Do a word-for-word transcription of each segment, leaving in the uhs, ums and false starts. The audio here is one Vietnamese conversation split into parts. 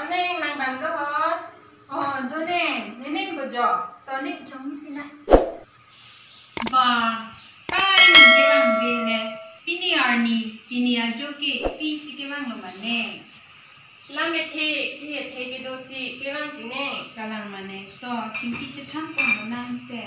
Neng nang bang do ho. Oh, do neng, neng bojo. So neng chong mi sina. Ba, kai ke bang be ne. Pini arni, pini ajo ke pi si ke bang lo mane. Lame the, ki the ke do si ke bang ti neng. Kalang mane to chimpi chitham ko nang te.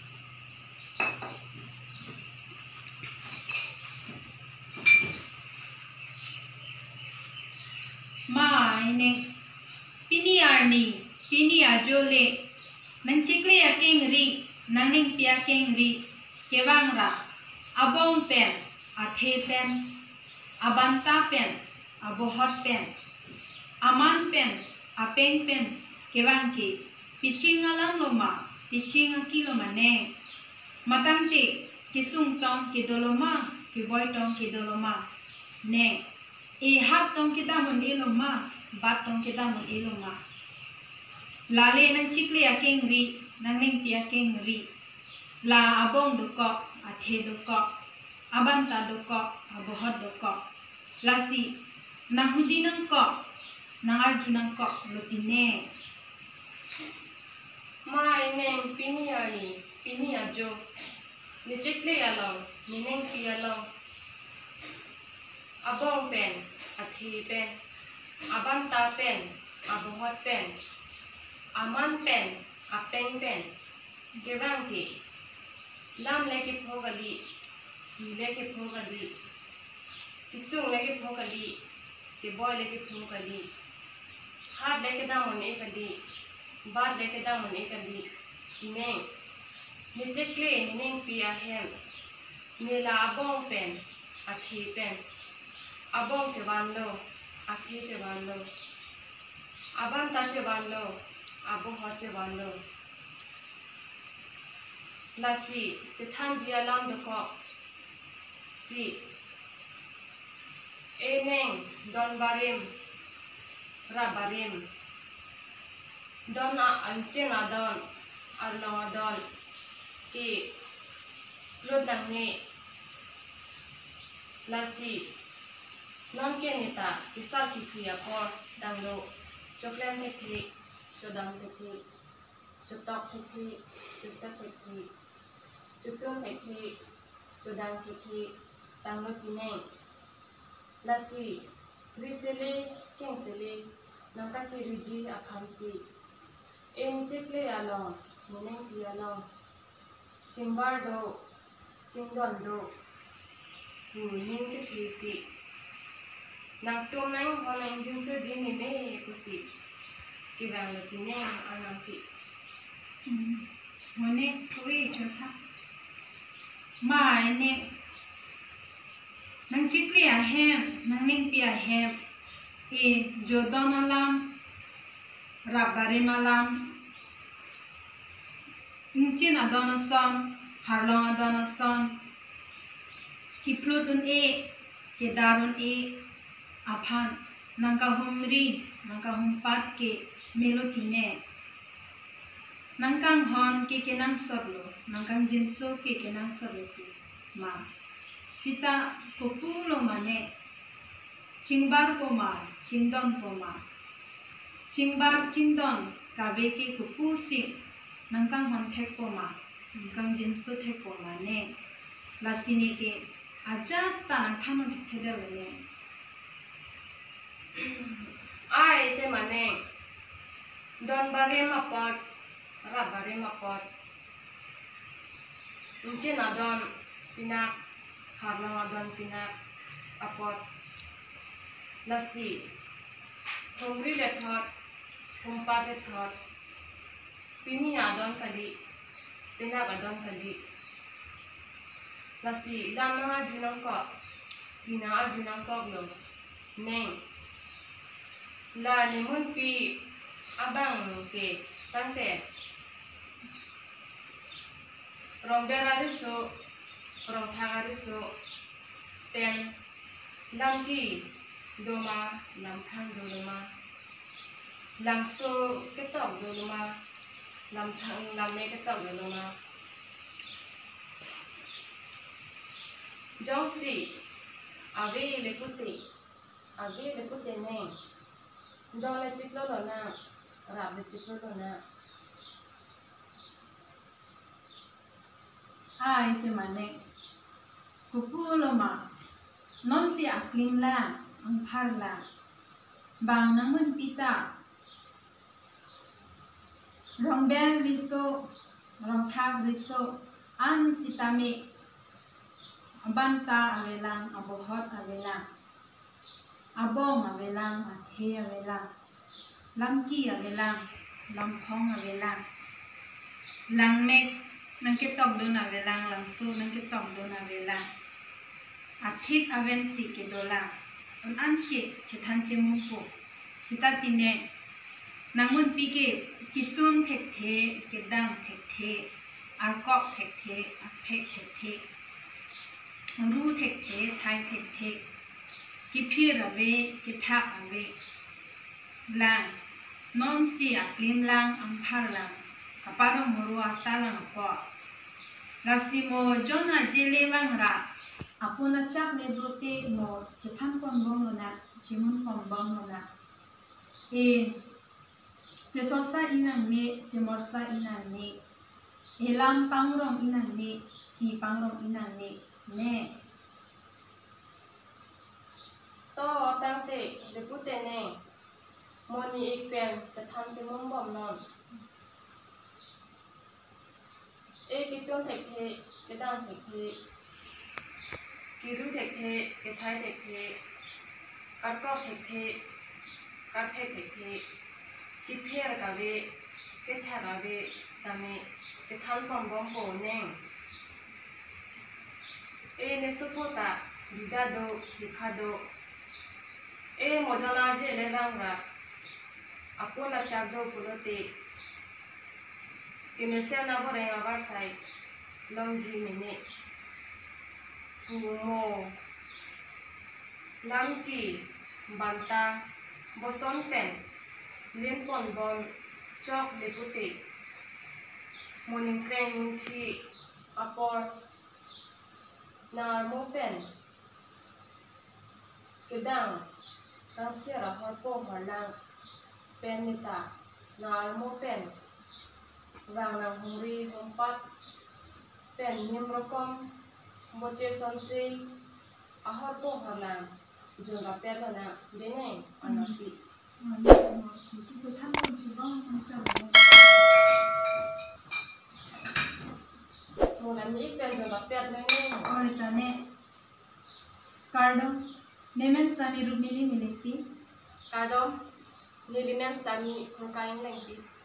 Ma ini pini arni pini ajole nang cikle akeng ri nang ning pia keng ri kewang ra abong pen athe pen abanta pen abohot pen aman pen apeng pen kewang ke piching alang loma piching akilo mane matang te kisung tong kidoloma kiboy tong kidoloma ne e hat tong kita mon eloma bat tong kita mon eloma lale nang cikle akeng ri nang ning tia keng ri la abong duko athe duko abanta duko abohot duko lasi nang hudi nang ko nang arjunang ko lotine Ma neng pini ari, pini ajo. Ni cikle along, ni neng pi along. Abong pen, athi pen, abanta pen, abohot pen, aman pen, apeng pen, gewang ki, lam leki phogali, ki leki phogali, kisung leki phogali, ki boy leki phogali, hat leki damon ekali, bat leki damon ekali, neng, ni cikle ni neng pi ahem, ni la abong pen, athi pen. Abong cebando, akhi cebando, abanta cebando, abohot cebando. Lasi cetan jia lam doko si eneng don barim rabarim don ancen adon arlong adon ki lodang ni lasi non ke nita kisar kiki apor danglo coklat kiki codang kiki cotok kiki cosak kiki cukung kiki codang kiki danglo tineng lasi risele kengsele nangka ciriji akansi en cikle along neneng pi along cimbar do cingdon do ning cikli si nang tum nang ho nang jin se jin ni me kusi kibang lo tine anang pi mone we chotha ma ne nang cikle ahem nang ning pi ahem e jodon alam rabare malam incin adon son harlong adon son kiplutun e kedarun e aphan nangka humri nangka humpat ke melotine nangkang hon ke kenang sorlo nangkang jinso ke kenang sorlo ke ma sita kopulo mane cingbar ko ma cingdon ko ma cingbar cingdon kabe ke kopusi nangkang hon thek ko ma nangkang jinso thek ko mane lasini ke aja ta nang thamon thedel ne ai te mane don bare mapot rabare mapot incin adon pinak harlong adon pinak apot lasi hungri le thot humpa le thot pini adon kali pinak adon kali lasi lam nang ajunang ko pina ajunang ko lo neng la limun pi abang ke tante rong berariso rong thagariso ten lamki doma lam thang doloma langso ketok doloma lam thang lam ne ketok doloma jongsi ave lekuti ave lekute neng dong le chip lo lo na rap le chip lo lo na ai te mane kuku lo ma non si aklim la ang phar la bang nang mun pita rong ben riso rong thak riso an sitame abanta avelang abohot avelang abong avelang athe avelang lamki avelang lamphong avelang langmek nang ketok do na avelang langsu nang ketok do na avelang athik aven si ke dola on anke chethan chemupo sitatine namun pike kitun thek the kedang thek the akok thek the aphek thek the ru thek the thai thek the kiphir ave kithak ave lang non si aklim lang amphar lang kaparo muru atalang ko lasimo jona jele wangra apuna chak ne dote mo chethan kon bong na chimun kon bong na e je sorsa inang ne je morsa inang ne elam pangrong inang ne ki pangrong inang ne ne to tang te le pute ne moni ikpen chethan chimum bom non e kitun thek the kedang thek the kiru thek the kethai thek the katkok thek the kathe thek the kipher ka ve ketha ka ve tame chethan pom bom po neng e ne supota bidado dikhado e mojana je le rangra apona chagdo pulote kinesel na bore abar sai longji mene mo lamki banta boson pen len pon bol chok depute morning kreng munchi apor nar mo pen kedang tang sera harpo harlang pen nita nar mo pen vàng nang hungri humpat pen nim rokom moche sonsi ahor po harlang junga perla na bene anapi chethan kon chubong chang mona ni pen junga per nene oi tane kardom nemen sami rubnili milekti kadom nilimen sami kurkain lengpi